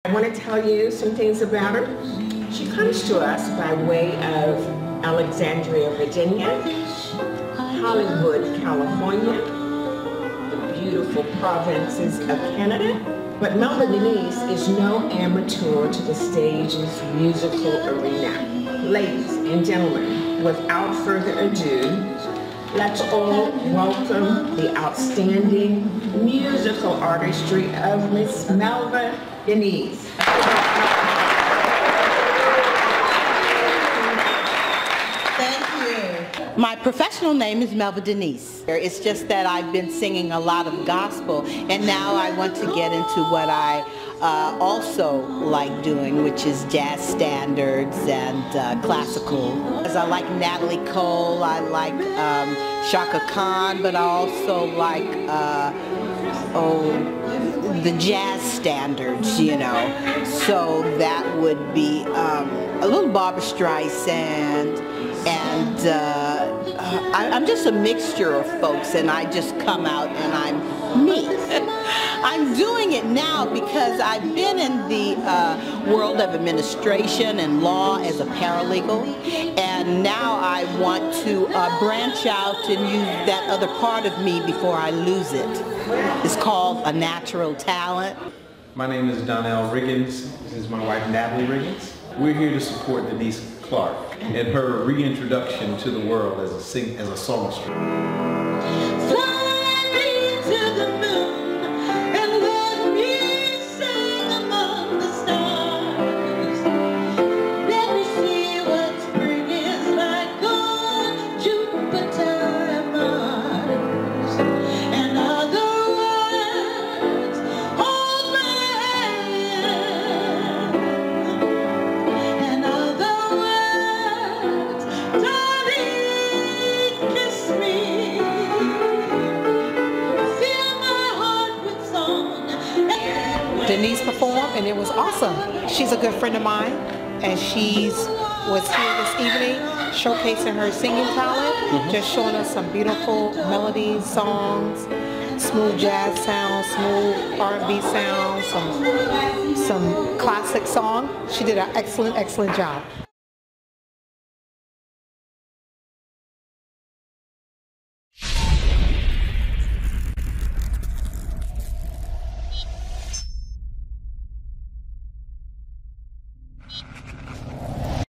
I want to tell you some things about her. She comes to us by way of Alexandria, Virginia, Hollywood, California, the beautiful provinces of Canada. But Melva Denise is no amateur to the stage's musical arena. Ladies and gentlemen, without further ado, let's all welcome the outstanding musical artistry of Miss Melva Denise. My professional name is Melva Denise. It's just that I've been singing a lot of gospel, and now I want to get into what I also like doing, which is jazz standards and classical. As I like Natalie Cole, I like Chaka Khan, but I also like the jazz standards, you know. So that would be a little Barbra Streisand, and I'm just a mixture of folks, and I just come out and I'm me. I'm doing it now because I've been in the world of administration and law as a paralegal, and now I want to branch out and use that other part of me before I lose it. It's called a natural talent. My name is Donnell Riggins. This is my wife, Natalie Riggins. We're here to support Denise Clark in her reintroduction to the world as a songstress. Denise performed, and it was awesome. She's a good friend of mine, and was here this evening showcasing her singing talent, just showing us some beautiful melodies, songs, smooth jazz sounds, smooth R&B sounds, some classic song. She did an excellent job.